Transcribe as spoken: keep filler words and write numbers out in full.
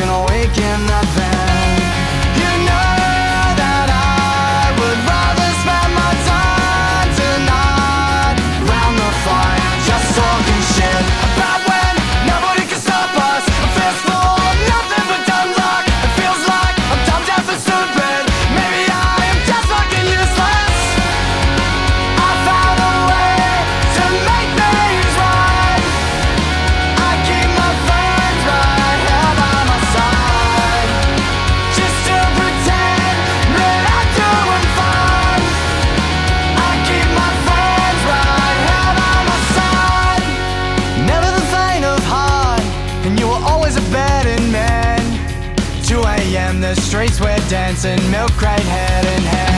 smoking a week in that van. You know that I would rather spend my time tonight round the fire, just talking shit about when nobody can stop us. A fistful of nothing but dumb luck. It feels like I'm dumb, deaf and stupid. Maybe I am just fucking useless. I found a way to make things right. I keep my friends right here by my side, just to pretend that I'm doing fine. I keep my friends right here by my side. Never the faint of heart, and you were always a betting man. two a m the streets were dancing, milk crate head in hand.